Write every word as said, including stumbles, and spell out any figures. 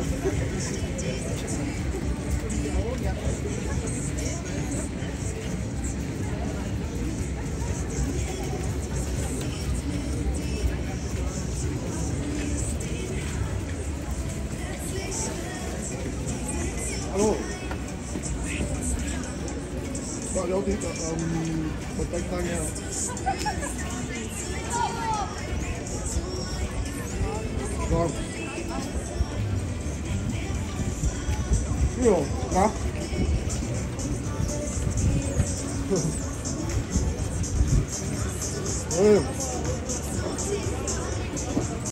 Hallo. Ja, ja, die, ähm, was denkt man ja? Ja. Ja, ja. Hey.